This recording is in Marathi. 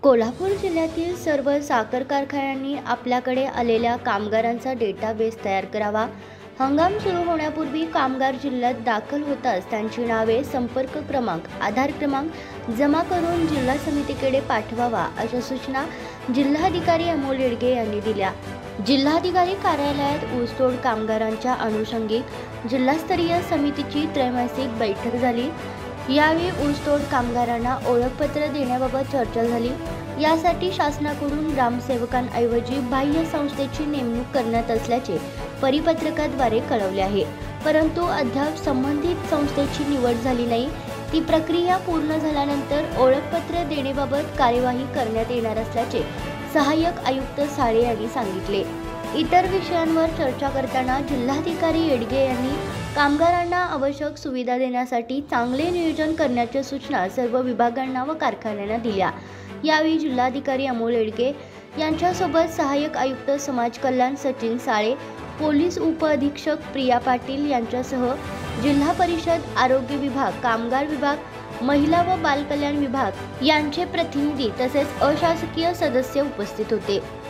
कोल्हापूर जिल्ह्यातील सर्व साखर कारखान्यांनी आपल्याकडे आलेल्या कामगारांचा डेटाबेस तयार करावा। हंगाम सुरू होण्यापूर्वी कामगार जिल्ह्यात दाखल होताच त्यांची नावे, संपर्क क्रमांक, आधार क्रमांक जमा करून जिल्हा समितीकडे पाठवावा, अशा सूचना जिल्हाधिकारी अमोल येडगे यांनी दिल्या। जिल्हाधिकारी कार्यालयात ऊसतोड कामगारांच्या अनुषंगिक जिल्हास्तरीय समितीची त्रैमासिक बैठक झाली। यावेळी ऊसतोड कामगारांना ओळखपत्र देण्याबाबत चर्चा झाली। यासाठी शासनाकडून ग्रामसेवकांऐवजी बाह्य संस्थेची नेमणूक करण्यात असल्याचे परिपत्रकाद्वारे कळवले आहे, परंतु अद्याप संबंधित संस्थेची निवड झाली नाही। ती प्रक्रिया पूर्ण झाल्यानंतर ओळखपत्र देण्याबाबत कार्यवाही करण्यात येणार असल्याचे सहाय्यक आयुक्त साळे यांनी सांगितले। इतर विषयांवर चर्चा करताना जिल्हाधिकारी येडगे यांनी कामगारांना आवश्यक सुविधा देण्यासाठी चांगले नियोजन करण्याच्या सूचना सर्व विभागांना व कारखान्यांना दिल्या। यावेळी जिल्हाधिकारी अमोल येडगे यांच्यासोबत सहाय्यक आयुक्त समाज कल्याण सचिन साळे, पोलीस उपअधीक्षक प्रिया पाटील यांच्यासह जिल्हा परिषद, आरोग्य विभाग, कामगार विभाग, महिला व बाल कल्याण विभाग यांचे प्रतिनिधी तसेच अशासकीय सदस्य उपस्थित होते।